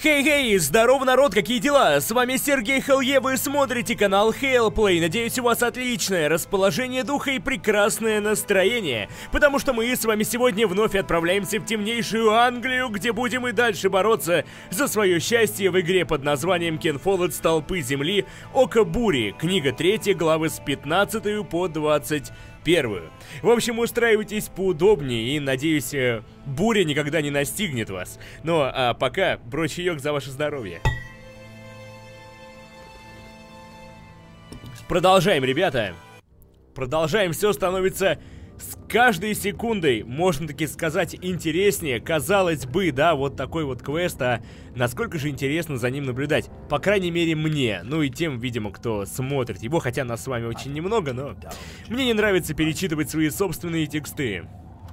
Хей-хей, здорово, народ, какие дела? С вами Сергей Хелле, вы смотрите канал Хейлплей. Надеюсь, у вас отличное расположение духа и прекрасное настроение, потому что мы с вами сегодня вновь отправляемся в темнейшую Англию, где будем и дальше бороться за свое счастье в игре под названием Кен Фоллет Столпы Земли Око Бури, книга 3, главы с 15 по 21. В общем, устраивайтесь поудобнее и, надеюсь, буря никогда не настигнет вас. Ну, а пока, брочаёк за ваше здоровье. Продолжаем, ребята. Продолжаем, все становится с каждой секундой, можно таки сказать, интереснее. Казалось бы, да, вот такой вот квест, а насколько же интересно за ним наблюдать. По крайней мере, мне, ну и тем, видимо, кто смотрит его, хотя нас с вами очень немного, но мне не нравится перечитывать свои собственные тексты.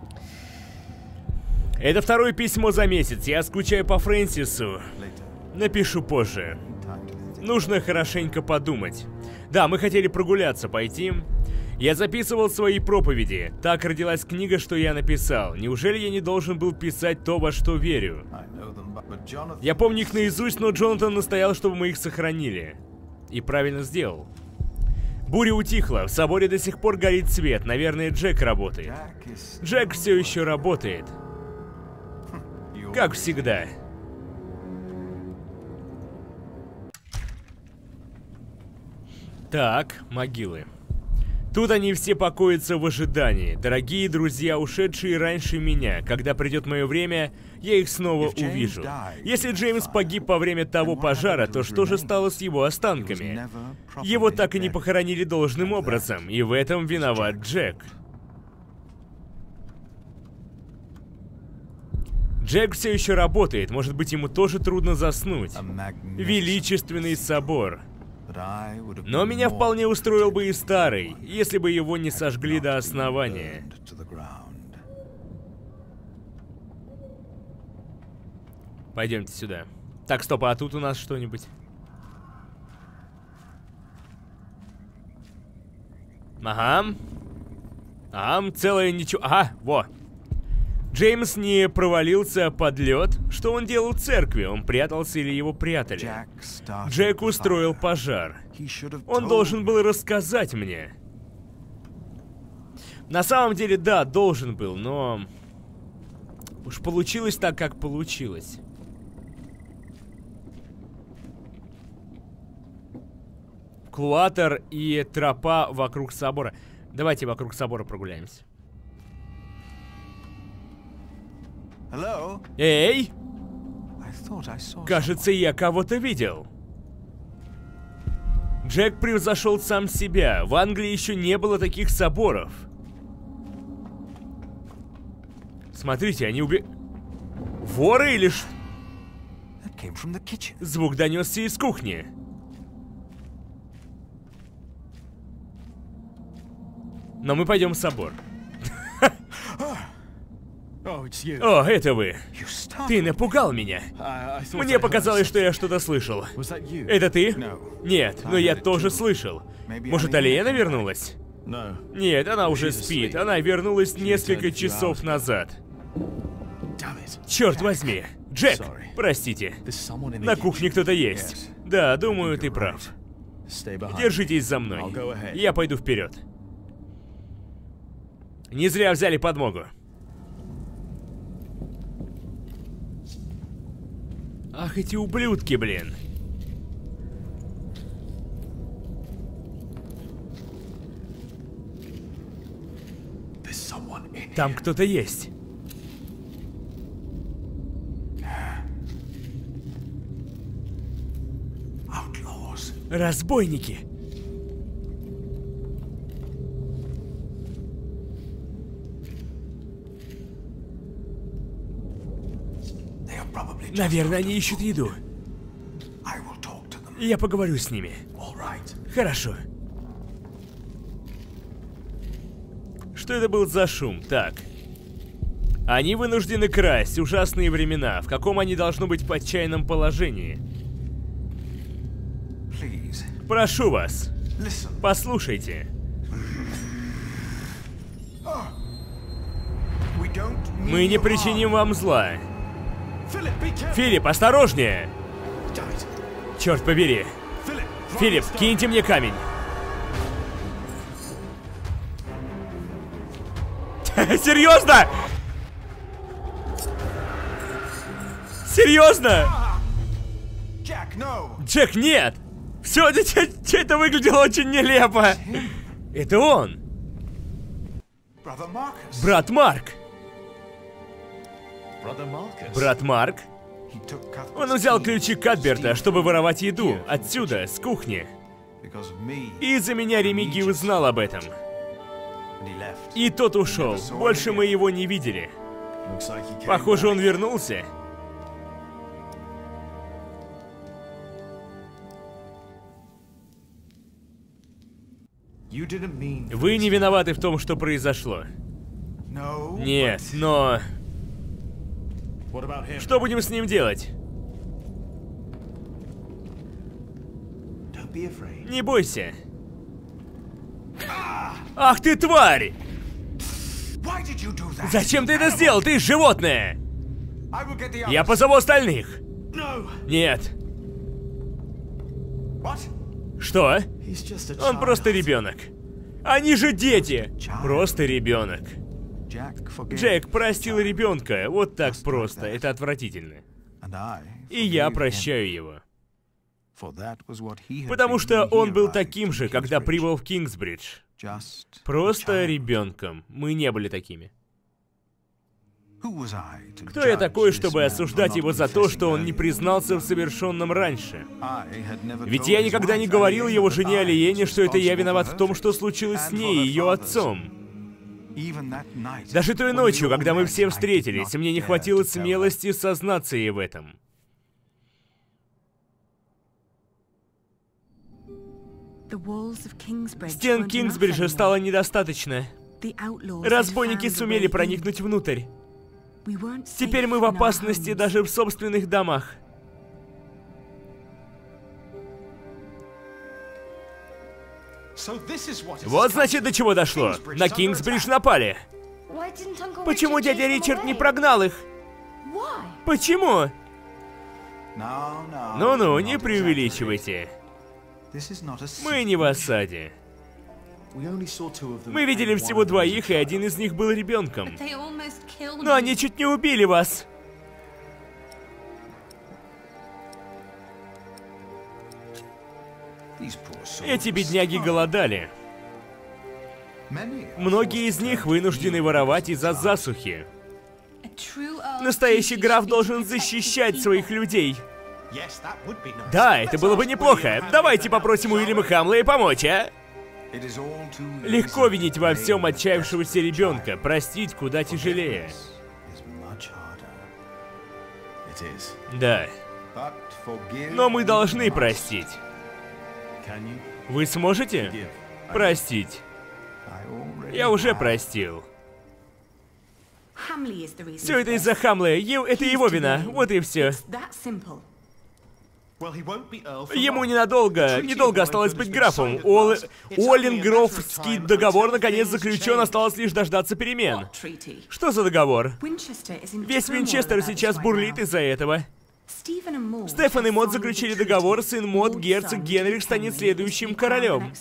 Это второе письмо за месяц, я скучаю по Фрэнсису. Напишу позже. Нужно хорошенько подумать. Да, мы хотели прогуляться, пойти. Я записывал свои проповеди. Так родилась книга, что я написал. Неужели я не должен был писать то, во что верю? Я помню их наизусть, но Джонатан настоял, чтобы мы их сохранили. И правильно сделал. Буря утихла, в соборе до сих пор горит свет. Наверное, Джек работает. Джек все еще работает. Как всегда. Так, могилы. Тут они все покоятся в ожидании. Дорогие друзья, ушедшие раньше меня. Когда придет мое время, я их снова увижу. Если Джеймс погиб во время того пожара, то что же стало с его останками? Его так и не похоронили должным образом, и в этом виноват Джек. Джек все еще работает, может быть, ему тоже трудно заснуть. Величественный собор. Но меня вполне устроил бы и старый, если бы его не сожгли до основания. Пойдемте сюда. Так, стоп, а тут у нас что-нибудь? Ага. Ага, целое ничего. Ага, во. Джеймс не провалился под лед. Что он делал в церкви? Он прятался или его прятали? Джек устроил пожар. Он должен был рассказать мне. На самом деле, да, должен был, но... уж получилось так, как получилось. Клуатор и тропа вокруг собора. Давайте вокруг собора прогуляемся. Эй! Кажется, я кого-то видел. Джек превзошел сам себя. В Англии еще не было таких соборов. Смотрите, они воры или что? Звук донесся из кухни. Но мы пойдем в собор. О, это вы. Ты напугал меня. Мне показалось, что я что-то слышал. Это ты? Нет, но я тоже слышал. Может, Алиена вернулась? Нет, она уже спит. Она вернулась несколько часов назад. Черт возьми. Джек, простите. На кухне кто-то есть. Да, думаю, ты прав. Держитесь за мной. Я пойду вперед. Не зря взяли подмогу. Ах, эти ублюдки, блин. Там кто-то есть. Разбойники. Наверное, они ищут еду. Я поговорю с ними. Хорошо. Что это был за шум? Так. Они вынуждены красть. Ужасные времена. В каком они должны быть в отчаянном положении? Прошу вас. Послушайте. Мы не причиним вам зла. Филипп, осторожнее! Черт побери. Филипп, киньте мне камень. Серьезно? Серьезно? Джек, нет! Все, это выглядело очень нелепо. Это он. Брат Марк. Брат Марк? Он взял ключи Катберта, чтобы воровать еду отсюда, с кухни. И из-за меня Ремиги узнал об этом. И тот ушел. Больше мы его не видели. Похоже, он вернулся. Вы не виноваты в том, что произошло. Нет, но... Что будем с ним делать? Не бойся. Ах ты тварь! Зачем ты это сделал? Ты животное! Я позову остальных. Нет. Что? Он просто ребенок. Они же дети! Просто ребенок. Джек простил ребенка. Вот так просто. Это отвратительно. И я прощаю его. Потому что он был таким же, когда прибыл в Кингсбридж. Просто ребенком. Мы не были такими. Кто я такой, чтобы осуждать его за то, что он не признался в совершенном раньше? Ведь я никогда не говорил его жене Алиене, что это я виноват в том, что случилось с ней и ее отцом. Даже той ночью, когда мы все встретились, мне не хватило смелости сознаться ей в этом. Стен Кингсбриджа стало недостаточно. Разбойники сумели проникнуть внутрь. Теперь мы в опасности даже в собственных домах. Вот значит до чего дошло. На Кингсбридж напали. Почему дядя Ричард не прогнал их? Почему? Ну-ну, не преувеличивайте. Мы не в осаде. Мы видели всего двоих, и один из них был ребенком. Но они чуть не убили вас. Эти бедняги голодали. Многие из них вынуждены воровать из-за засухи. Настоящий граф должен защищать своих людей. Да, это было бы неплохо. Давайте попросим Уильяма Хамлея помочь, а? Легко винить во всем отчаявшегося ребенка, простить куда тяжелее. Да. Но мы должны простить. Вы сможете простить? Я уже простил. Все это из-за Хамлея. Это его вина. Вот и все. Ему недолго осталось быть графом. Оллингрофский договор наконец заключен, осталось лишь дождаться перемен. Что за договор? Весь Винчестер сейчас бурлит из-за этого. Стефан и Мод заключили договор, сын Мод, герцог Генрих, станет следующим королем.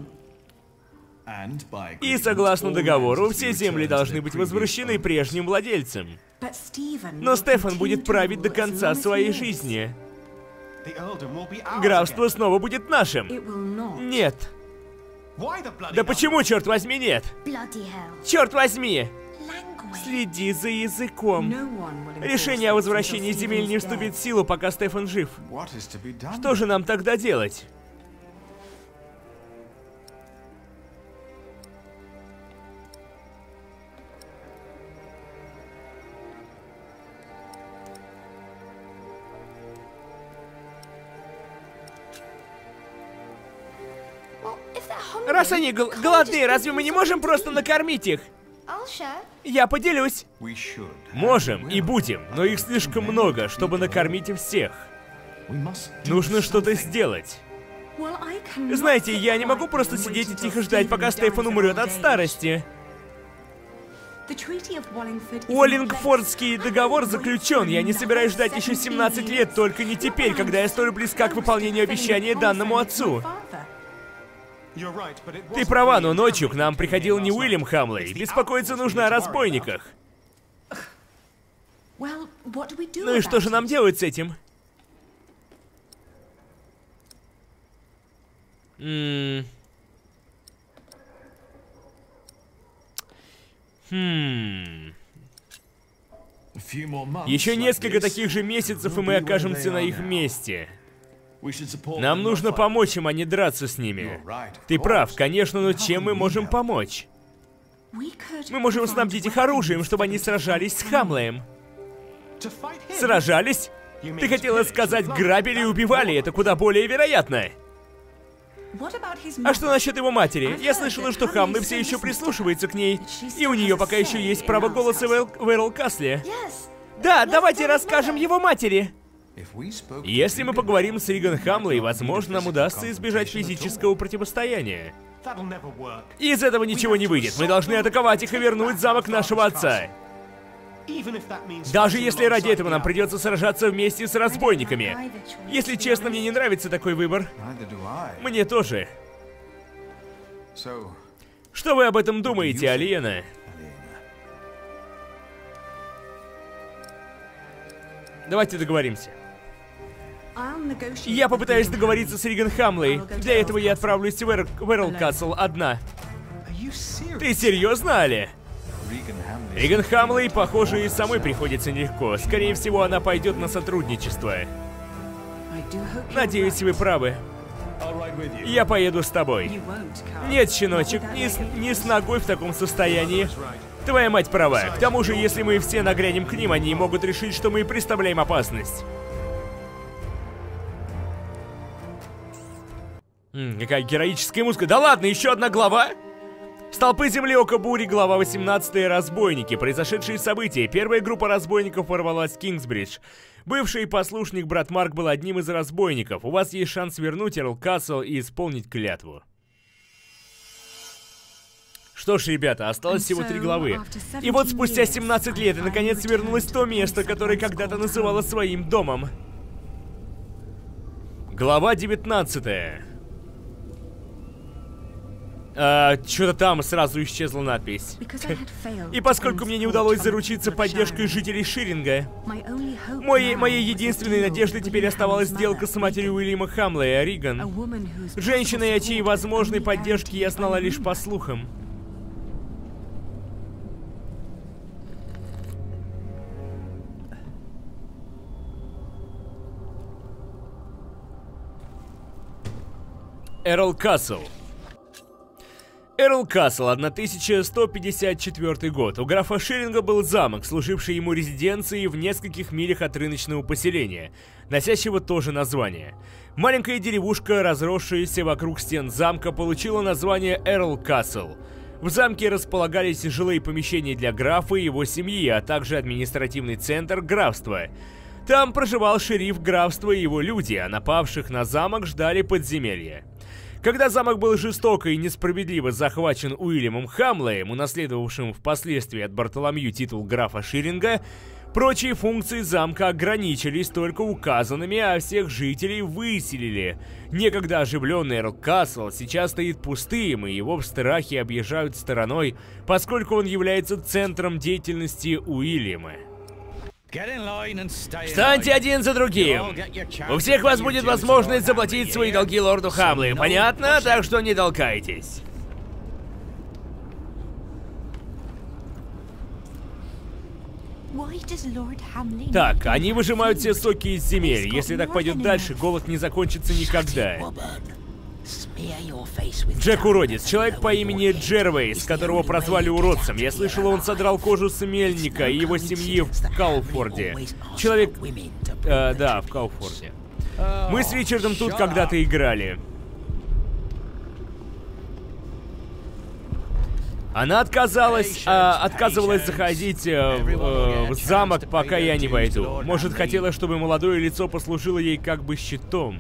И согласно договору, все земли должны быть возвращены прежним владельцам. Но Стефан будет править до конца своей жизни. Графство снова будет нашим. Нет. Да почему, черт возьми, нет? Черт возьми! Следи за языком. Решение о возвращении земель не вступит в силу, пока Стефан жив. Что же нам тогда делать? Раз они голодные, разве мы не можем просто накормить их? Я поделюсь. Можем и будем, но их слишком много, чтобы накормить всех. Нужно что-то сделать. Знаете, я не могу просто сидеть и тихо ждать, пока Стефан умрет от старости. Уоллингфордский договор заключен. Я не собираюсь ждать еще 17 лет, только не теперь, когда я столь близка к выполнению обещания данному отцу. Ты права, но ночью к нам приходил не Уильям Хамлей. Беспокоиться нужно о разбойниках. Ну и что же нам делать с этим? Еще несколько таких же месяцев, и мы окажемся на их месте. Нам нужно помочь им, а не драться с ними. Ты прав, конечно, но чем мы можем помочь? Мы можем снабдить их оружием, чтобы они сражались с Хамлеем. Сражались? Ты хотела сказать, грабили и убивали, это куда более вероятно. А что насчет его матери? Я слышала, что Хамлей все еще прислушивается к ней, и у нее пока еще есть право голоса в Эрл-Касле. Да, давайте расскажем его матери. Если мы поговорим с Риган Хамлей, возможно, нам удастся избежать физического противостояния. Из этого ничего не выйдет. Мы должны атаковать их и вернуть замок нашего отца. Даже если ради этого нам придется сражаться вместе с разбойниками. Если честно, мне не нравится такой выбор. Мне тоже. Что вы об этом думаете, Алиена? Давайте договоримся. Я попытаюсь договориться с Риган Хамлей. Для этого я отправлюсь в Эрл-Касл одна. Ты серьезно, Али? Риган Хамлей, похоже, и самой приходится нелегко. Скорее всего, она пойдет на сотрудничество. Надеюсь, вы правы. Я поеду с тобой. Нет, щеночек, не с ногой в таком состоянии. Твоя мать права. К тому же, если мы все нагрянем к ним, они могут решить, что мы представляем опасность. Какая героическая музыка. Да ладно, еще одна глава? Столпы земли ока бури, глава 18. Разбойники. Произошедшие события. Первая группа разбойников ворвалась в Кингсбридж. Бывший послушник брат Марк был одним из разбойников. У вас есть шанс вернуть Эрл-Касл и исполнить клятву. Что ж, ребята, осталось всего 3 главы. И вот спустя 17 лет я наконец вернулась в то место, которое когда-то называла своим домом. Глава 19. Что-то там сразу исчезла надпись. И поскольку мне не удалось заручиться поддержкой жителей Ширинга, моей единственной надеждой теперь оставалась сделка с матерью Уильяма Хамлея, Риган. Женщиной, о чьей возможной поддержке я знала лишь по слухам. Эрл-Касл. Эрл-Касл, 1154 год. У графа Ширинга был замок, служивший ему резиденцией в нескольких милях от рыночного поселения, носящего то же название. Маленькая деревушка, разросшаяся вокруг стен замка, получила название Эрл-Касл. В замке располагались жилые помещения для графа и его семьи, а также административный центр графства. Там проживал шериф графства и его люди, а напавших на замок ждали подземелья. Когда замок был жестоко и несправедливо захвачен Уильямом Хамлеем, унаследовавшим впоследствии от Бартоломью титул графа Ширинга, прочие функции замка ограничились только указанными, а всех жителей выселили. Некогда оживленный Эрл-Касл сейчас стоит пустым, и его в страхе объезжают стороной, поскольку он является центром деятельности Уильяма. Встаньте один за другим. У всех вас будет возможность заплатить свои долги лорду Хамлею, понятно? Так что не толкайтесь. Так, они выжимают все соки из земель. Если так пойдет дальше, голод не закончится никогда. Джек уродец, человек по имени Джервейс, которого прозвали уродцем. Я слышал, он содрал кожу с мельника и его семьи в Кауфорде. Человек... да, в Кауфорде. Мы с Ричардом тут когда-то играли. Она отказывалась заходить в замок, пока я не войду. Может, хотела, чтобы молодое лицо послужило ей как бы щитом.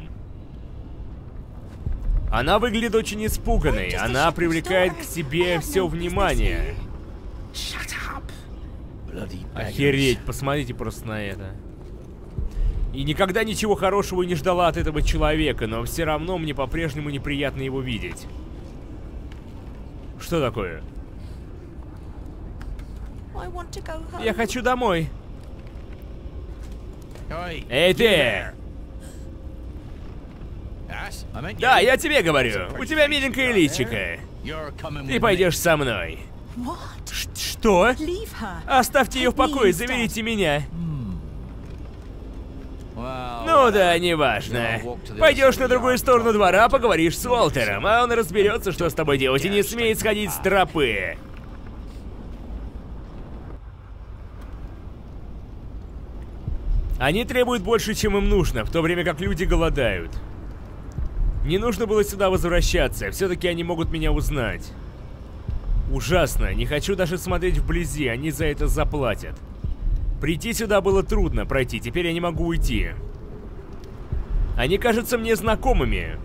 Она выглядит очень испуганной. Она привлекает к себе все внимание. Охереть, посмотрите просто на это. И никогда ничего хорошего не ждала от этого человека, но все равно мне по-прежнему неприятно его видеть. Что такое? Я хочу домой. Эй, ты! Да, я тебе говорю. У тебя миленькое личико. Ты пойдешь со мной. Что? Оставьте ее в покое, заберите меня. Ну да, неважно. Пойдешь на другую сторону двора, поговоришь с Уолтером, а он разберется, что с тобой делать, и не смеет сходить с тропы. Они требуют больше, чем им нужно, в то время как люди голодают. Не нужно было сюда возвращаться, все-таки они могут меня узнать. Ужасно, не хочу даже смотреть вблизи, они за это заплатят. Прийти сюда было трудно пройти, теперь я не могу уйти. Они кажутся мне знакомыми.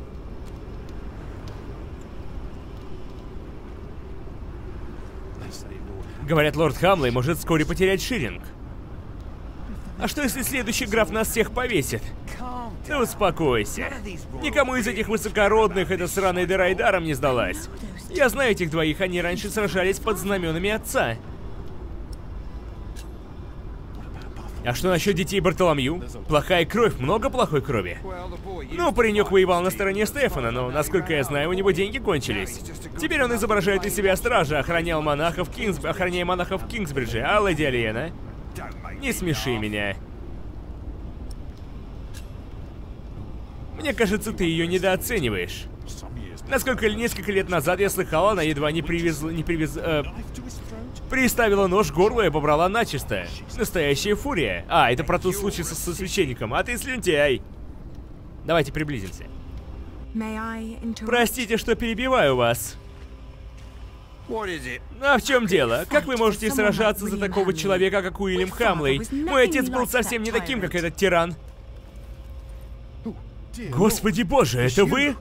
Говорят, лорд Хамлей может вскоре потерять шиллинг. А что если следующий граф нас всех повесит? Да успокойся. Никому из этих высокородных эта сраная дыра и даром не сдалась. Я знаю этих двоих, они раньше сражались под знаменами отца. А что насчет детей Бартоломью? Плохая кровь, много плохой крови. Ну, паренек воевал на стороне Стефана, но, насколько я знаю, у него деньги кончились. Теперь он изображает из себя стража, охраняя монахов в Кингсбридже, а леди Алиена? Не смеши меня. Мне кажется, ты ее недооцениваешь. Несколько лет назад я слыхал, она едва не приставила нож к горлу и побрала начисто. Настоящая фурия. А, это про тот случай со священником. А ты слюнтяй. Давайте приблизимся. Простите, что перебиваю вас. А в чем дело? Как вы можете сражаться за такого человека, как Уильям Хамлей? Мой отец был совсем не таким, как этот тиран. Господи боже, это вы?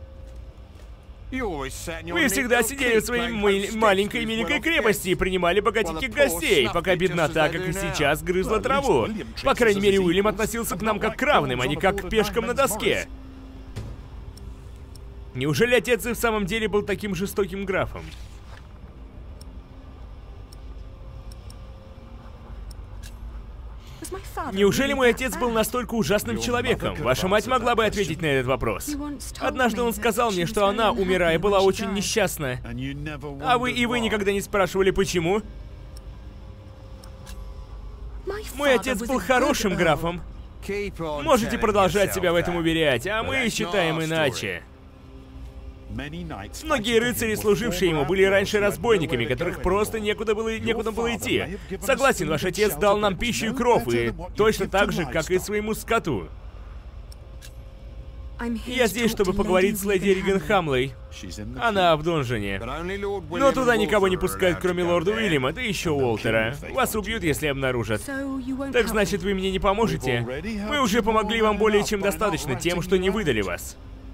Вы всегда сидели в своей маленькой миленькой крепости и принимали богатеньких гостей, пока беднота, как и сейчас, грызла траву. По крайней мере, Уильям относился к нам как к равным, а не как к пешкам на доске. Неужели отец и в самом деле был таким жестоким графом? Неужели мой отец был настолько ужасным человеком? Ваша мать могла бы ответить на этот вопрос. Однажды он сказал мне, что она, умирая, была очень несчастна. А вы никогда не спрашивали, почему? Мой отец был хорошим графом. Можете продолжать себя в этом уверять, а мы считаем иначе. Многие рыцари, служившие ему, были раньше разбойниками, которых просто некуда было идти. Согласен, ваш отец дал нам пищу и кров, и точно так же, как и своему скоту. Я здесь, чтобы поговорить с леди Риган Хамлей. Она в донжоне. Но туда никого не пускают, кроме лорда Уильяма, да еще Уолтера. Вас убьют, если обнаружат. Так значит, вы мне не поможете? Мы уже помогли вам более чем достаточно тем, что не выдали вас.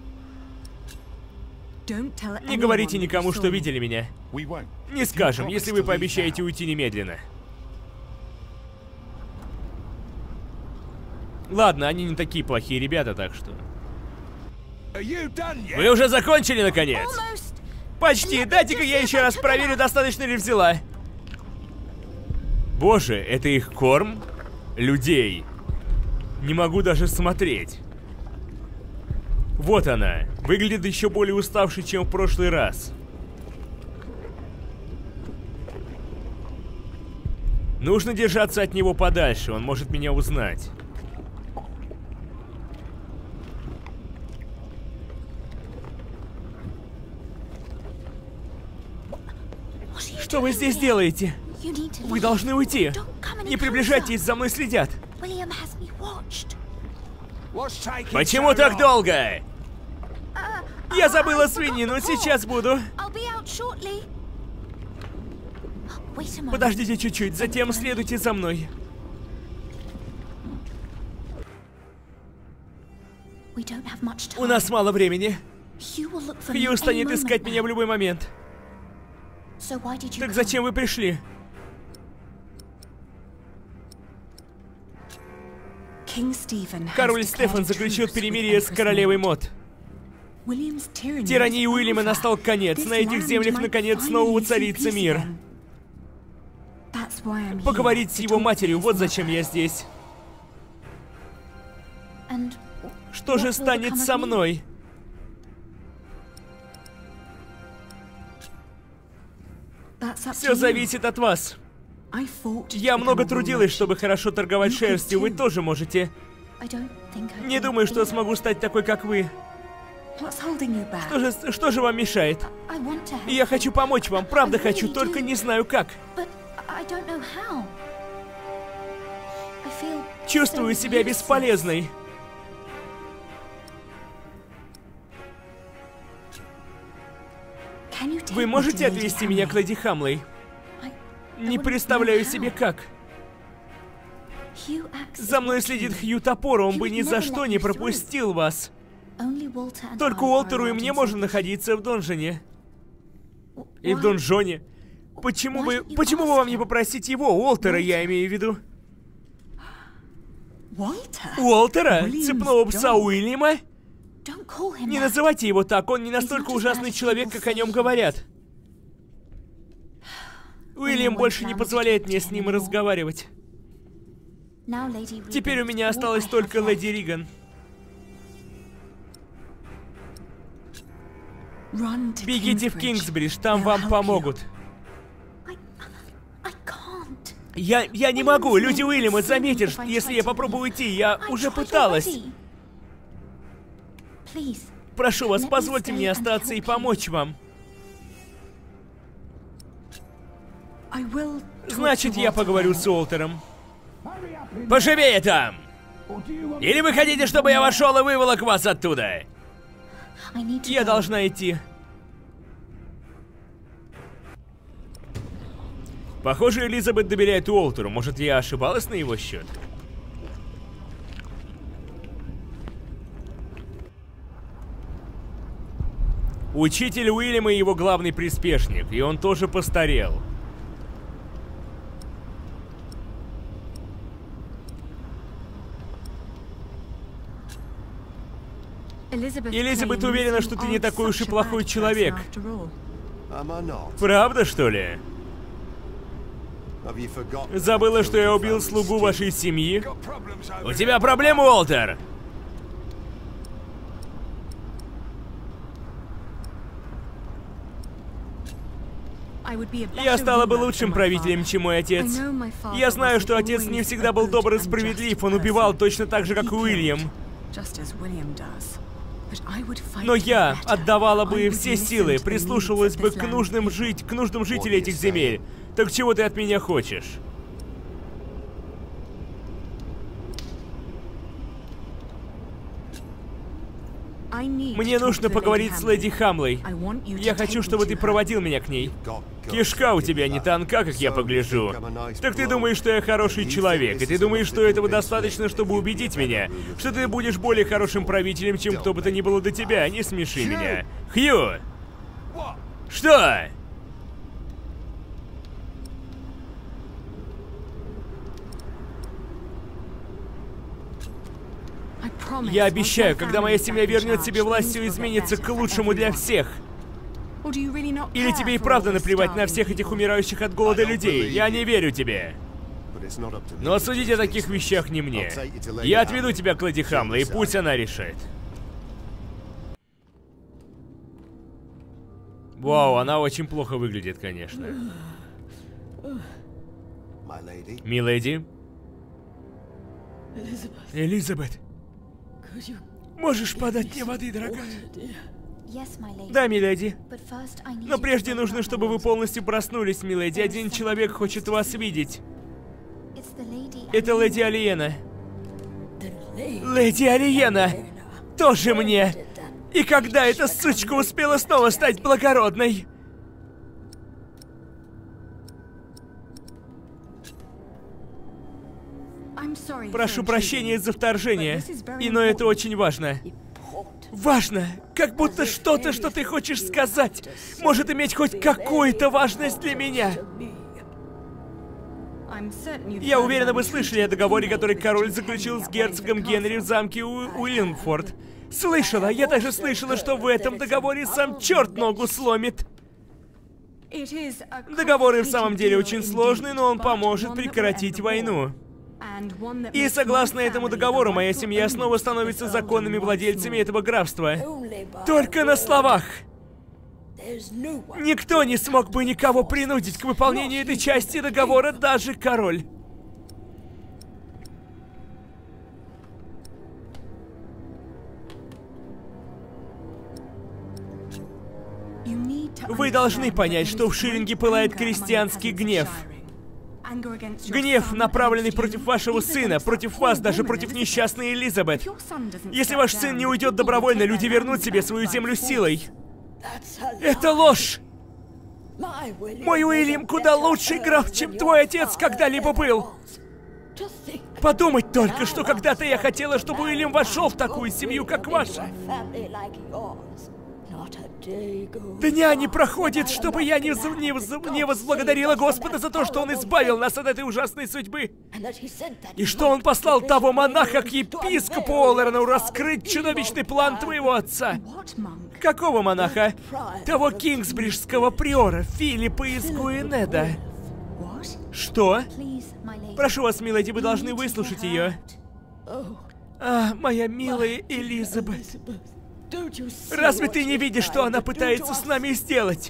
Не говорите никому, что видели меня. Не скажем, если вы пообещаете уйти немедленно. Ладно, они не такие плохие ребята, так что... Вы уже закончили, наконец? Почти. Дайте-ка я еще раз проверю, достаточно ли взяла. Боже, это их корм? Людей. Не могу даже смотреть. Вот она. Выглядит еще более уставшей, чем в прошлый раз. Нужно держаться от него подальше, он может меня узнать. Что вы здесь делаете? Вы должны уйти. Не приближайтесь, за мной следят. Почему так долго? Я забыла свинину, сейчас буду. Подождите чуть-чуть, затем следуйте за мной. У нас мало времени. Хью станет искать меня в любой момент. Так зачем вы пришли? Король Стефан заключил перемирие с королевой Мод. Тирании Уильяма настал конец. На этих землях наконец снова воцарится мир. Поговорить с его матерью, вот зачем я здесь. Что же станет со мной? Все зависит от вас. Я много трудилась, чтобы хорошо торговать шерстью, вы тоже можете. Не думаю, что смогу стать такой, как вы. Что же вам мешает? Я хочу помочь вам, правда хочу, только не знаю как. Чувствую себя бесполезной. Вы можете отвезти меня к леди Хамлей? Не представляю себе как. За мной следит Хью Топор, он бы ни за что не пропустил вас. Только Уолтеру и мне можно находиться в донжоне. И в донжоне. Почему бы вам не попросить его, Уолтера, я имею в виду? Уолтера? Цепного пса Уильяма? Не называйте его так, он не настолько ужасный человек, как о нем говорят. Уильям больше не позволяет мне с ним разговаривать. Теперь у меня осталась только леди Риган. Бегите в Кингсбридж, там вам помогут. Я не могу, люди Уильяма заметят, если я попробую уйти, я уже пыталась. Прошу вас, позвольте мне остаться и помочь вам. Значит, я поговорю с Уолтером. Поживее там! Или вы хотите, чтобы я вошел и выволок вас оттуда? Я должна идти. Похоже, Элизабет доверяет Уолтеру. Может, я ошибалась на его счет? Учитель Уильяма и его главный приспешник, и он тоже постарел. Элизабет уверена, что ты не такой уж и плохой человек. Правда, что ли? Забыла, что я убил слугу вашей семьи? У тебя проблемы, Уолтер? Я стала бы лучшим правителем, чем мой отец. Я знаю, что отец не всегда был добр и справедлив, он убивал точно так же, как и Уильям. Но я отдавала бы все силы, прислушивалась бы к нужным жителям этих земель. Так чего ты от меня хочешь? Мне нужно поговорить с леди Хамлей. Я хочу, чтобы ты проводил меня к ней. Кишка у тебя не тонка, как я погляжу. Так ты думаешь, что я хороший человек, и ты думаешь, что этого достаточно, чтобы убедить меня, что ты будешь более хорошим правителем, чем кто бы то ни было до тебя. Не смеши меня. Хью! Что? Я обещаю, когда моя семья вернет себе власть, все изменится к лучшему для всех. Или тебе и правда наплевать на всех этих умирающих от голода людей? Я не верю тебе. Но судить о таких вещах не мне. Я отведу тебя к леди Хамле, и пусть она решает. Вау, она очень плохо выглядит, конечно. Миледи? Элизабет? Можешь подать мне воды, дорогая? Да, миледи. Но прежде нужно, чтобы вы полностью проснулись, миледи. Один человек хочет вас видеть. Это леди Алиена. Леди Алиена! Тоже мне! И когда эта сучка успела снова стать благородной? Прошу прощения за вторжение, но это очень важно. Важно! Как будто что-то, что ты хочешь сказать, может иметь хоть какую-то важность для меня. Я уверена, вы слышали о договоре, который король заключил с герцогом Генри в замке Уиллингфорд. Слышала, я даже слышала, что в этом договоре сам черт ногу сломит. Договор и в самом деле очень сложный, но он поможет прекратить войну. И согласно этому договору, моя семья снова становится законными владельцами этого графства. Только на словах. Никто не смог бы никого принудить к выполнению этой части договора, даже король. Вы должны понять, что в Ширинге пылает крестьянский гнев. Гнев, направленный против вашего сына, против вас, даже против несчастной Элизабет. Если ваш сын не уйдет добровольно, люди вернут себе свою землю силой. Это ложь! Мой Уильям куда лучший граф, чем твой отец когда-либо был. Подумать только, что когда-то я хотела, чтобы Уильям вошел в такую семью, как ваша. Дня не проходит, чтобы я не возблагодарила Господа за то, что Он избавил нас от этой ужасной судьбы. И что Он послал того монаха к епископу Оллерну раскрыть чудовищный план твоего отца. Какого монаха? Того кингсбриджского приора, Филиппа из Гуинеда. Что? Прошу вас, миледи, вы должны выслушать ее. Моя милая Элизабет. Разве ты не видишь, что она пытается с нами сделать?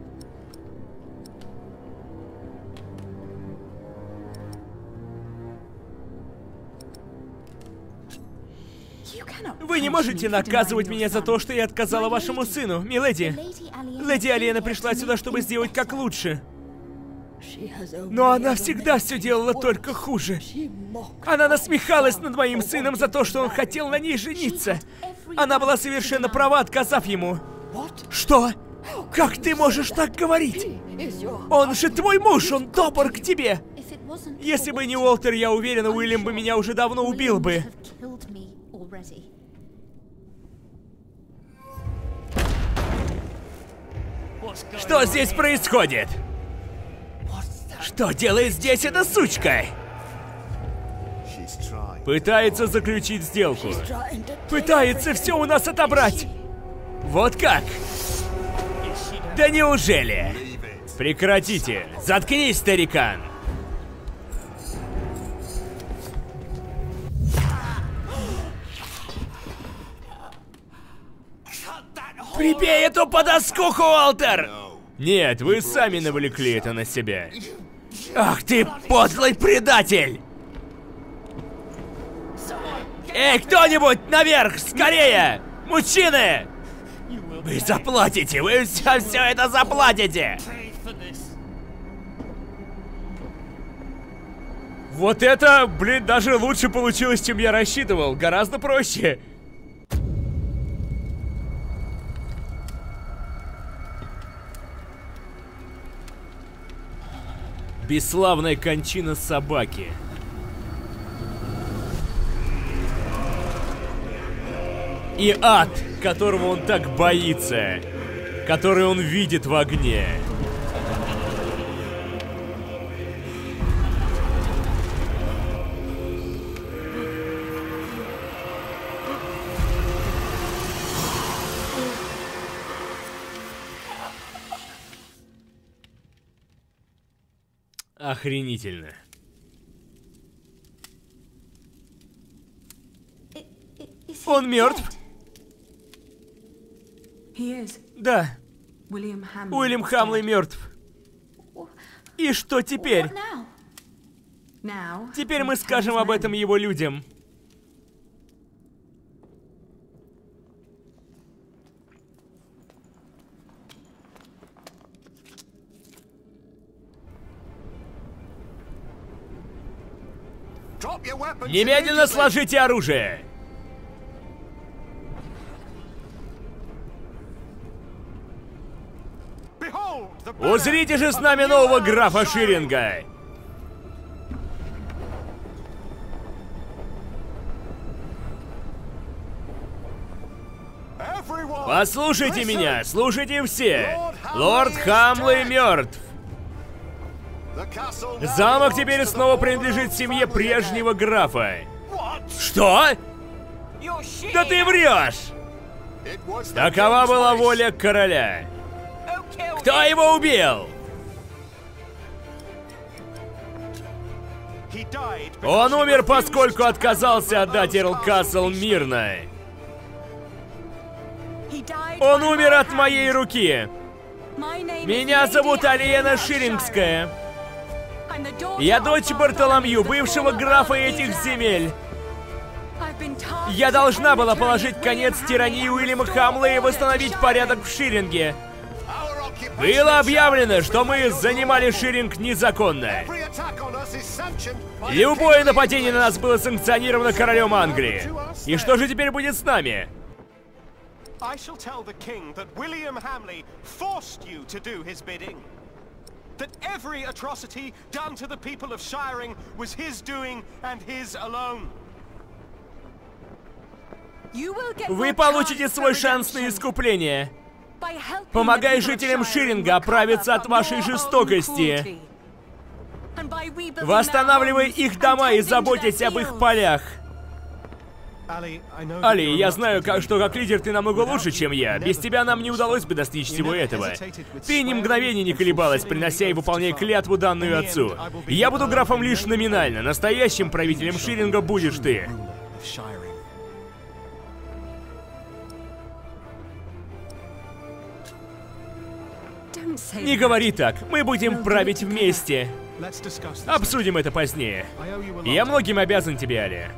Вы не можете наказывать меня за то, что я отказала вашему сыну, миледи. Леди Алиена пришла сюда, чтобы сделать как лучше. Но она всегда все делала только хуже. Она насмехалась над моим сыном за то, что он хотел на ней жениться. Она была совершенно права, отказав ему. Что? Как ты можешь так говорить? Он же твой муж, он добр к тебе. Если бы не Уолтер, я уверена, Уильям бы меня уже давно убил бы. Что здесь происходит? Что делает здесь эта сучка? Пытается заключить сделку. Пытается все у нас отобрать. Вот как? Да неужели? Прекратите. Заткнись, старикан. Прибей эту подоскуху, Уолтер! Нет, вы сами навлекли это на себя. Ах ты, подлый предатель! Эй, кто-нибудь, наверх, скорее! Мужчины! Вы заплатите, вы все это заплатите! Вот это, блин, даже лучше получилось, чем я рассчитывал. Гораздо проще. Бесславная кончина собаки. И ад, которого он так боится, который он видит в огне. Охренительно. Он мертв? Да. Уильям Хамлей мертв. И что теперь? Теперь мы скажем об этом его людям. Немедленно сложите оружие! Узрите же с нами нового графа Ширинга! Послушайте меня, слушайте все! Лорд Хамлей мертв! Замок теперь снова принадлежит семье прежнего графа. Что? Да ты врешь! Такова была воля короля. Кто его убил? Он умер, поскольку отказался отдать Эрл Касл мирно. Он умер от моей руки. Меня зовут Алиена Ширингская. Я дочь Бартоломью, бывшего графа этих земель. Я должна была положить конец тирании Уильяма Хамла и восстановить порядок в Ширинге. Было объявлено, что мы занимали Ширинг незаконно. Любое нападение на нас было санкционировано королем Англии. И что же теперь будет с нами? Вы получите свой шанс на искупление. Помогай жителям Ширинга оправиться от вашей жестокости. Восстанавливай их дома и заботьтесь об их полях. Али, я знаю, что как лидер ты намного лучше, чем я. Без тебя нам не удалось бы достичь всего этого. Ты ни мгновения не колебалась, принося и выполняя клятву, данную отцу. Я буду графом лишь номинально. Настоящим правителем Ширинга будешь ты. Не говори так. Мы будем править вместе. Обсудим это позднее. Я многим обязан тебе, Али.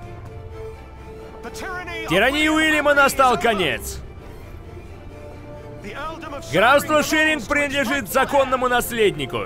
Тирании Уильяма настал конец. Графство Ширинг принадлежит законному наследнику.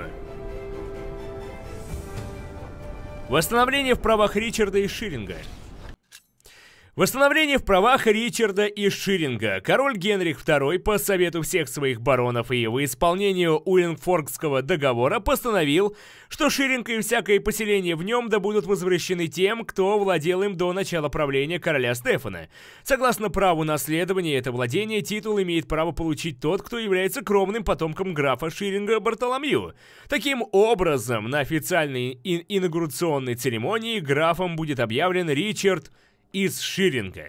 Восстановление в правах Ричарда и Ширинга. Восстановление в правах Ричарда и Ширинга. Король Генрих II по совету всех своих баронов и в исполнению Уиллингфоркского договора постановил, что Ширинг и всякое поселение в нем да будут возвращены тем, кто владел им до начала правления короля Стефана. Согласно праву наследования это владение, титул имеет право получить тот, кто является кровным потомком графа Ширинга Бартоломью. Таким образом, на официальной инаугурационной церемонии графом будет объявлен Ричард из Ширинга.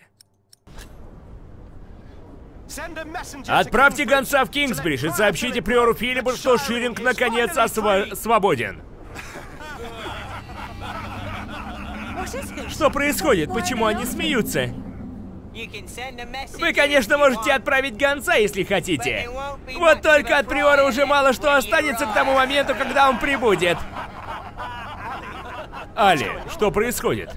Отправьте гонца в Кингсбридж и сообщите приору Филиппу, что Ширинг наконец свободен. Что происходит? Почему они смеются? Вы, конечно, можете отправить гонца, если хотите. Вот только от приора уже мало что останется к тому моменту, когда он прибудет. Али, что происходит?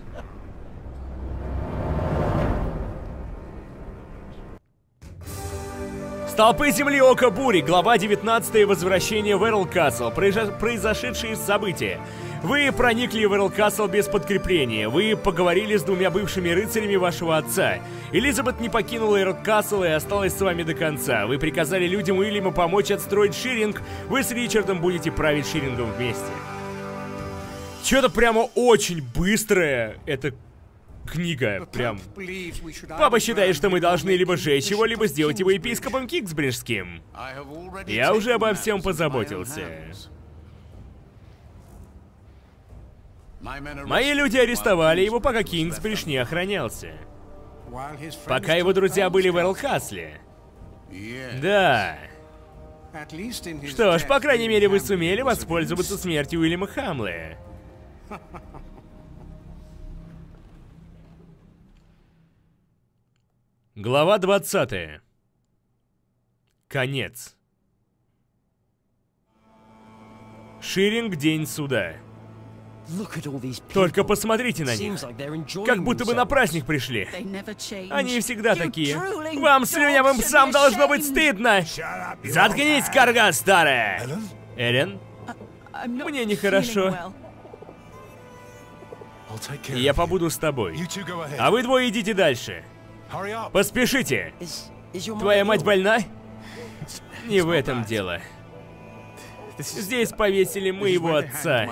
Столпы земли Ока Бури, глава 19, возвращение в Эрл Касл, произошедшие события. Вы проникли в Эрл Касл без подкрепления, вы поговорили с двумя бывшими рыцарями вашего отца. Элизабет не покинула Эрл Касл и осталась с вами до конца. Вы приказали людям Уильяма помочь отстроить Ширинг, вы с Ричардом будете править Ширингом вместе. Что-то прямо очень быстрое, это... книга, прям. Папа считает, что мы должны либо сжечь его, либо сделать его епископом Кингсбриджским. Я уже обо всем позаботился. Мои люди арестовали его, пока Кингсбридж не охранялся. Пока его друзья были в Эрл Касле. Да. Что ж, по крайней мере, вы сумели воспользоваться смертью Уильяма Хамла. Глава 20. Конец. Ширинг, день суда. Только посмотрите на них. Как будто бы на праздник пришли. Они всегда такие. Вам, слюнявым псам, должно быть стыдно. Заткнись, карга старая. Эллен? Мне нехорошо. Я побуду с тобой. А вы двое идите дальше. Поспешите! Твоя мать больна? Не в этом дело. Здесь повесили моего отца.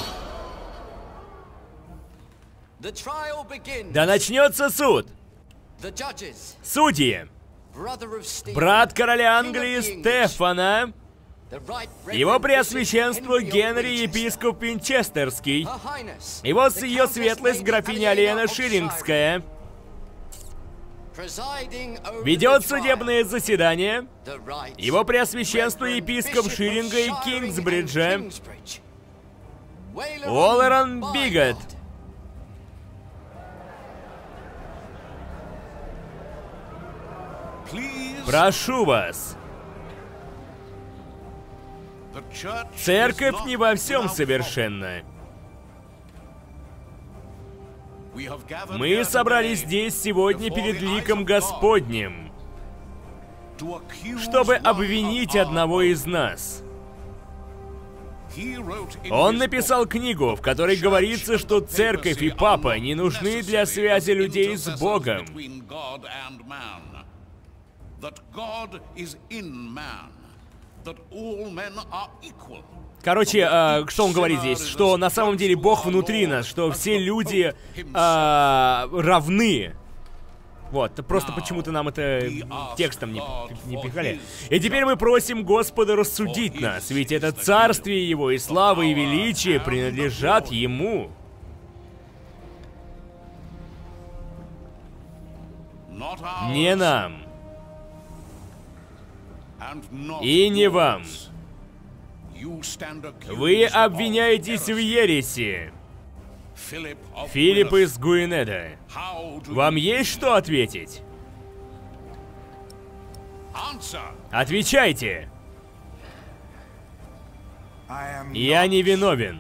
Да начнется суд! Судьи. Брат короля Англии Стефана, его преосвященство Генри, епископ Винчестерский, его ее светлость графиня Лена Ширингская, ведет судебное заседание его преосвященство епископ Ширинга и Кингсбриджа Уоллерон Бигот. Прошу вас. Церковь не во всем совершенна. Мы собрались здесь сегодня перед ликом Господним, чтобы обвинить одного из нас. Он написал книгу, в которой говорится, что церковь и папа не нужны для связи людей с Богом. Короче, что он говорит здесь? Что на самом деле Бог внутри нас, что все люди равны. Вот, просто почему-то нам это текстом не пихали. И теперь мы просим Господа рассудить нас, ведь это царствие Его и слава и величие принадлежат Ему. Не нам. И не вам. Вы обвиняетесь в ереси. Филипп из Гуинеда. Вам есть что ответить? Отвечайте. Я не виновен.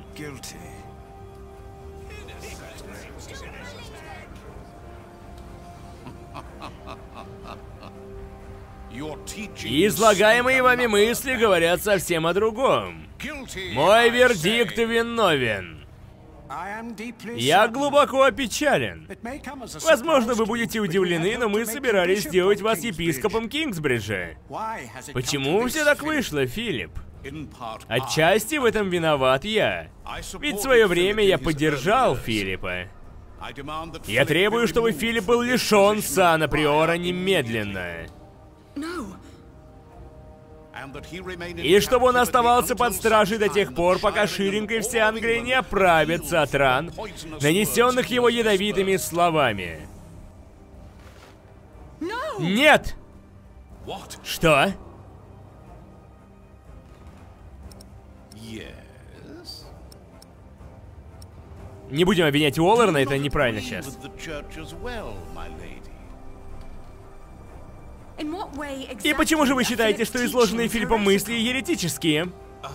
Излагаемые вами мысли говорят совсем о другом. Мой вердикт виновен. Я глубоко опечален. Возможно, вы будете удивлены, но мы собирались сделать вас епископом Кингсбриджа. Почему все так вышло, Филипп? Отчасти в этом виноват я. Ведь в свое время я поддержал Филиппа. Я требую, чтобы Филипп был лишен сана приора немедленно. И чтобы он оставался под стражей до тех пор, пока Ширинг и вся Англия не оправятся от ран, нанесенных его ядовитыми словами. Нет! Что? Не будем обвинять Уоллерна, это неправильно сейчас. И почему же вы считаете, что изложенные Филиппом мысли еретические?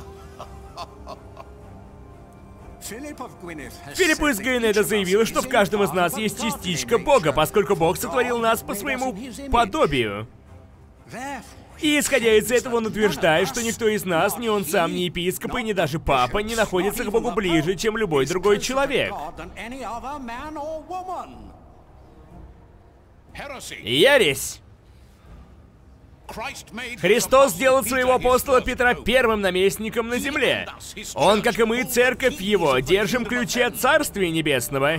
Филипп из Гуинеда заявил, что в каждом из нас есть частичка Бога, поскольку Бог сотворил нас по своему подобию. И исходя из этого, он утверждает, что никто из нас, ни он сам, ни епископ, и ни даже папа, не находится к Богу ближе, чем любой другой человек. Ересь! Христос сделал своего апостола Петра первым наместником на земле. Он, как и мы, церковь его, держим ключи от Царствия Небесного.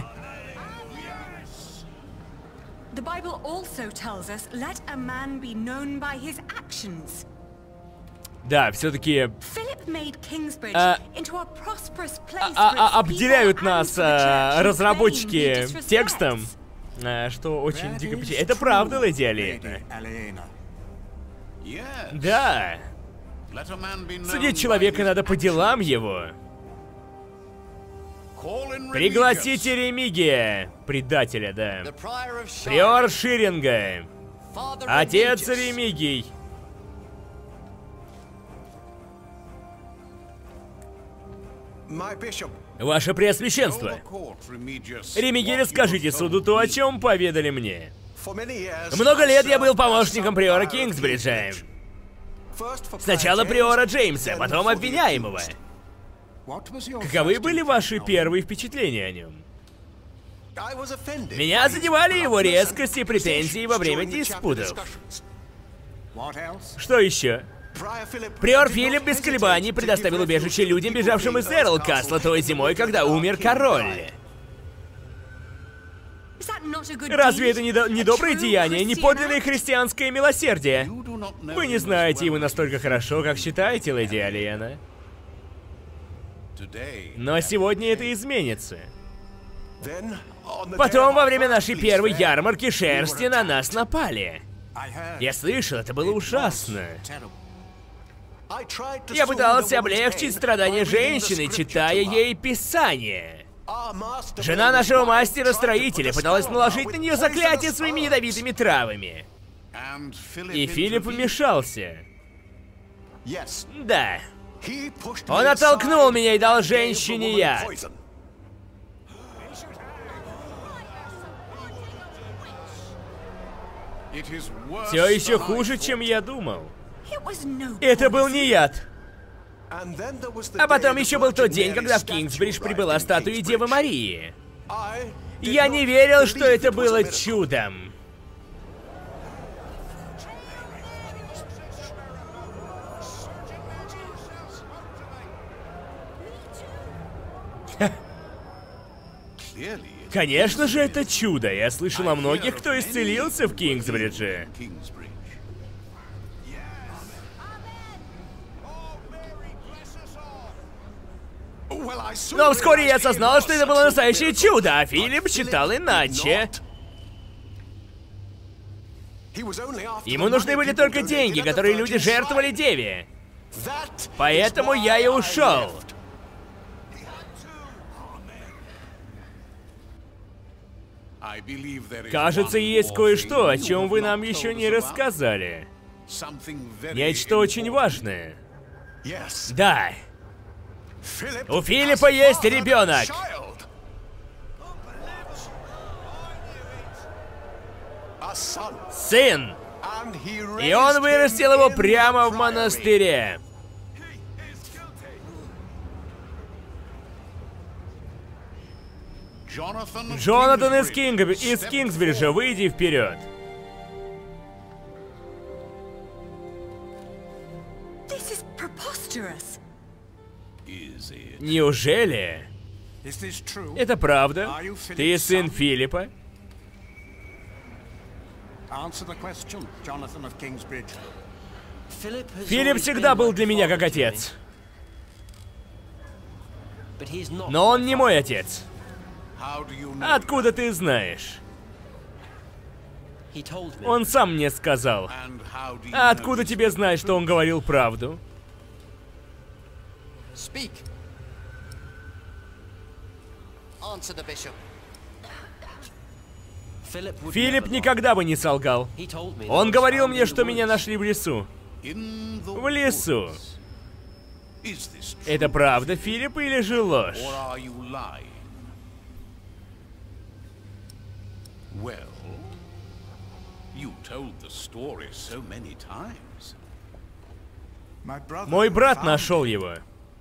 Да, все-таки обделяют нас разработчики текстом, что очень дико печально. Это правда, леди Алиена? Да. Судить человека надо по делам его. Пригласите Ремигия, предателя, да. Приор Ширинга. Отец Ремигий. Ваше Преосвященство. Ремигий, расскажите суду то, о чем поведали мне. Много лет я был помощником приора Кингсбриджа. Сначала приора Джеймса, потом обвиняемого. Каковы были ваши первые впечатления о нем? Меня задевали его резкость и претензии во время диспутов. Что еще? Приор Филипп без колебаний предоставил убежище людям, бежавшим из Эрл Касла той зимой, когда умер король. Разве это не доброе деяние, не подлинное христианское милосердие? Вы не знаете его настолько хорошо, как считаете, леди Алиена. Но сегодня это изменится. Потом, во время нашей первой ярмарки шерсти, на нас напали. Я слышал, это было ужасно. Я пытался облегчить страдания женщины, читая ей Писание. Жена нашего мастера-строителя пыталась наложить на нее заклятие своими ядовитыми травами. И Филипп вмешался. Да. Он оттолкнул меня и дал женщине яд. Все еще хуже, чем я думал. Это был не яд. А потом еще был тот день, когда в Кингсбридж прибыла статуя Девы Марии. Я не верил, что это было чудом. Конечно же, это чудо. Я слышал о многих, кто исцелился в Кингсбридже. Но вскоре я осознал, что это было настоящее чудо, а Филипп считал иначе. Ему нужны были только деньги, которые люди жертвовали Деве. Поэтому я и ушел. Кажется, есть кое-что, о чем вы нам еще не рассказали. Нечто очень важное. Да. У Филиппа есть ребенок. Сын. И он вырастил его прямо в монастыре. Джонатан из Кингсбриджа, выйди вперед. Неужели? Это правда? Ты сын Филиппа? Филипп всегда был для меня как отец. Но он не мой отец. Откуда ты знаешь? Он сам мне сказал. А откуда тебе знать, что он говорил правду? Филипп никогда бы не солгал. Он говорил мне, что меня нашли в лесу. В лесу. Это правда, Филипп, или же ложь? Мой брат нашел его.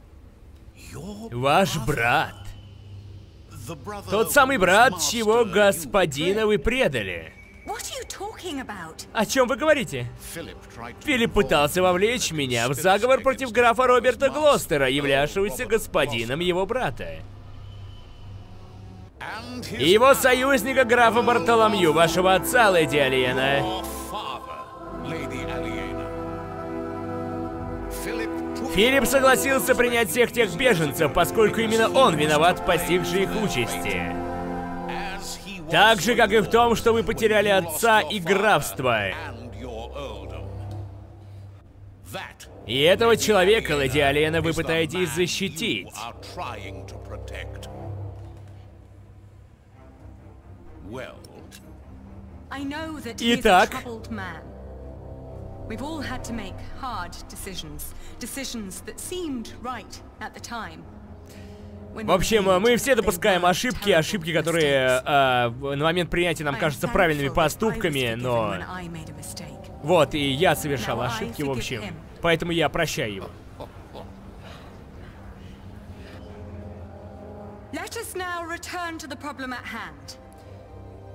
Ваш брат? Тот самый брат, чьего господина вы предали. О чем вы говорите? Филипп пытался вовлечь меня в заговор против графа Роберта Глостера, являвшегося господином его брата. И его союзника графа Бартоломью, вашего отца, леди Алиена. Филипп согласился принять всех тех беженцев, поскольку именно он виноват в постигшей их участи. Так же, как и в том, что вы потеряли отца и графство. И этого человека, леди Алиена, вы пытаетесь защитить. Итак, в общем, мы все допускаем ошибки, которые на момент принятия нам кажутся правильными поступками, но... Вот, и я совершал ошибки, в общем, поэтому я прощаю его.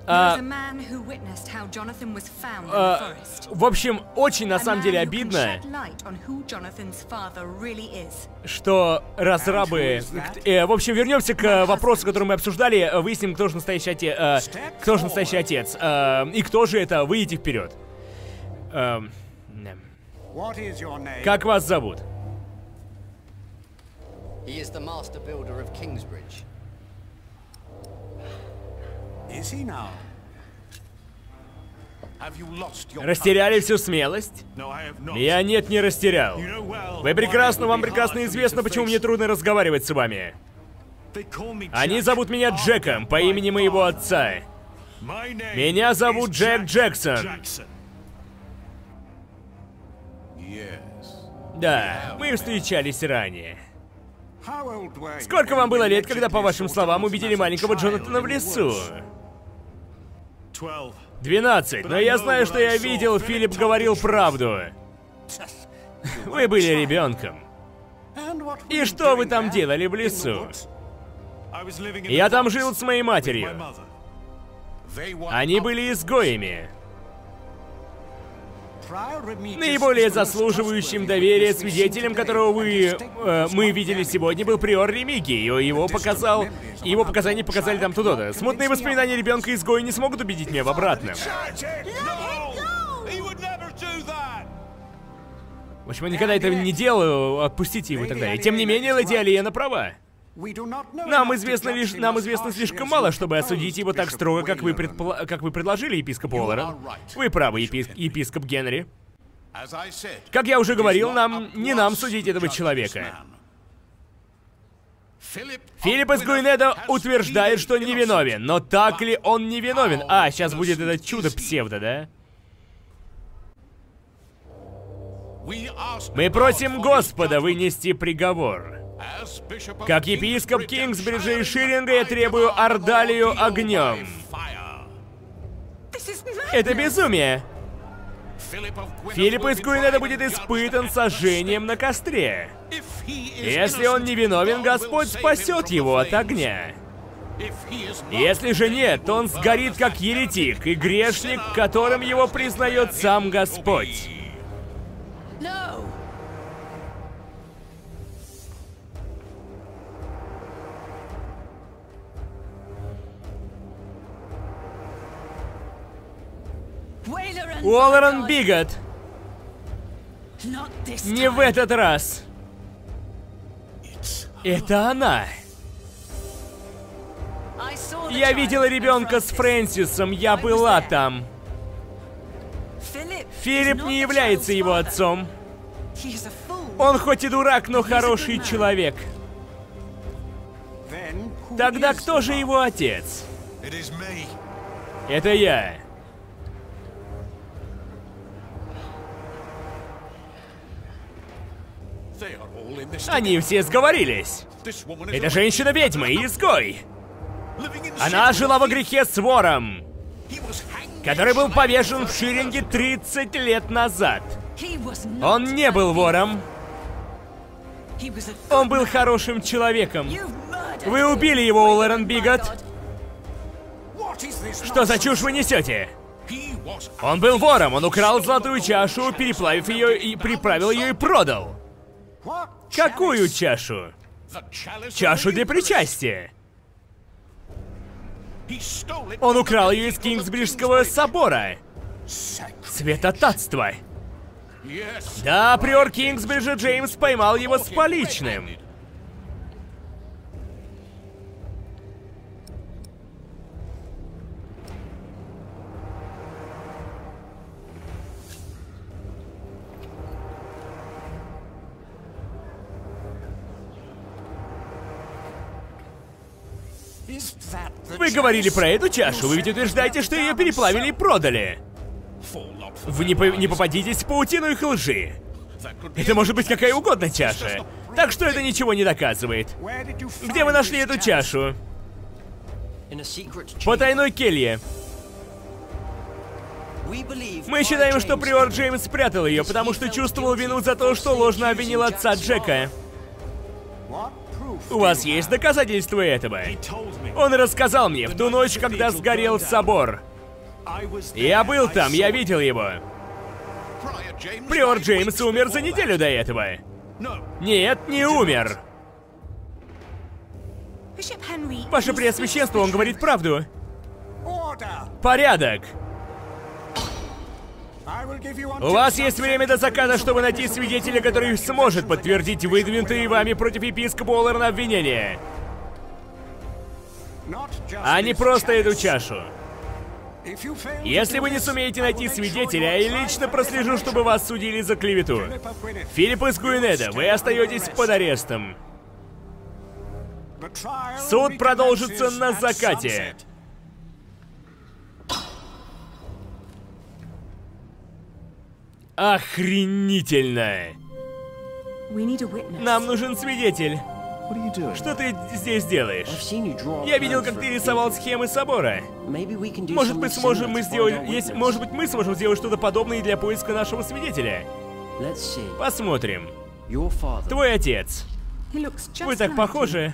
В общем, очень на самом деле обидно, что разрабы... В общем, вернемся к вопросу, который мы обсуждали. Выясним, кто же настоящий отец. И кто же это. Выйдите вперед. Как вас зовут? Растеряли всю смелость? Я нет, не растерял. Вам прекрасно известно, почему мне трудно разговаривать с вами. Они зовут меня Джеком, по имени моего отца. Меня зовут Джек Джексон. Да, мы встречались ранее. Сколько вам было лет, когда, по вашим словам, увидели маленького Джонатана в лесу? 12, но я знаю, что я видел, Филипп говорил правду. Вы были ребенком. И что вы там делали в лесу? Я там жил с моей матерью. Они были изгоями. Наиболее заслуживающим доверия свидетелем, которого мы видели сегодня, был приор Ремигий. Его показания показали там туда. Смутные воспоминания ребенка-изгоя не смогут убедить меня в обратном. В общем, он никогда этого не делал, отпустите его и так далее. Тем не менее, леди Алиена права. Нам известно слишком мало, чтобы осудить его так строго, как вы предложили, епископ Уоллерон. Вы правы, епископ Генри. Как я уже говорил, не нам судить этого человека. Филипп из Гуинеда утверждает, что невиновен, но так ли он невиновен? Сейчас будет это чудо-псевдо, да? Мы просим Господа вынести приговор. Как епископ Кингсбриджа и Ширинга я требую Ордалию огнем. Это безумие. Филипп из Гуинеда будет испытан сожжением на костре. Если он невиновен, Господь спасет его от огня. Если же нет, то он сгорит как еретик и грешник, которым его признает сам Господь. Уоллерон Бигот! Не в этот раз! Это она! Я видела ребенка с Фрэнсисом, я была там. Филипп не является его отцом. Он хоть и дурак, но хороший человек. Тогда кто же его отец? Это я. Они все сговорились. Эта женщина-ведьма и изгой. Она жила во грехе с вором, который был повешен в Ширинге 30 лет назад. Он не был вором. Он был хорошим человеком. Вы убили его, Уоллерон Бигот. Что за чушь вы несете? Он был вором. Он украл золотую чашу, переплавив ее и приправил ее и продал. Какую чашу? Чашу для причастия. Он украл ее из Кингсбриджского собора. Святотатство. Да, приор Кингсбриджа Джеймс поймал его с поличным. Вы говорили про эту чашу, вы ведь утверждаете, что ее переплавили и продали. Вы не попадитесь в паутину их лжи. Это может быть какая угодно чаша. Так что это ничего не доказывает. Где вы нашли эту чашу? В потайной келье. Мы считаем, что приор Джеймс спрятал ее, потому что чувствовал вину за то, что ложно обвинил отца Джека. У вас есть доказательства этого? Он рассказал мне в ту ночь, когда сгорел собор. Я был там, я видел его. Приор Джеймс умер за неделю до этого. Нет, не умер. Ваше Преосвященство, он говорит правду. Порядок. У вас есть время до заката, чтобы найти свидетеля, который сможет подтвердить выдвинутые вами против епископа Уоллерна обвинения. А не просто эту чашу. Если вы не сумеете найти свидетеля, я лично прослежу, чтобы вас судили за клевету. Филипп из Гуинеда, вы остаетесь под арестом. Суд продолжится на закате. Охренительно! Нам нужен свидетель. Что ты здесь делаешь? Я видел, как ты рисовал схемы собора. Может, мы сможем сделать что-то подобное для поиска нашего свидетеля. Посмотрим. Твой отец. Вы так похожи.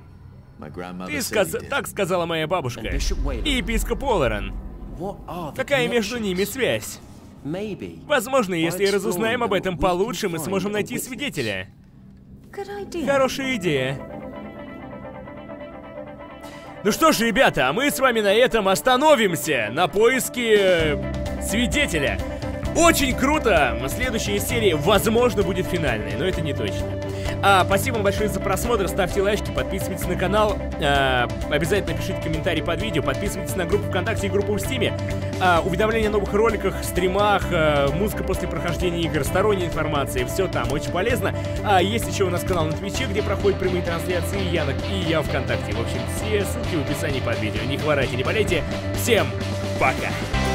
Так сказала моя бабушка. И епископ Уоллерн. Какая между ними связь? Возможно, если разузнаем об этом получше, мы сможем найти свидетеля. Хорошая идея. Ну что ж, ребята, а мы с вами на этом остановимся на поиске свидетеля. Очень круто! Следующая серия, возможно, будет финальной, но это не точно. Спасибо вам большое за просмотр, ставьте лайки, подписывайтесь на канал, обязательно пишите комментарии под видео, подписывайтесь на группу ВКонтакте и группу в Стиме, уведомления о новых роликах, стримах, музыка после прохождения игр, сторонняя информация, все там, очень полезно. Есть еще у нас канал на Твиче, где проходят прямые трансляции, и я ВКонтакте. В общем, все ссылки в описании под видео. Не хворайте, не болейте. Всем пока!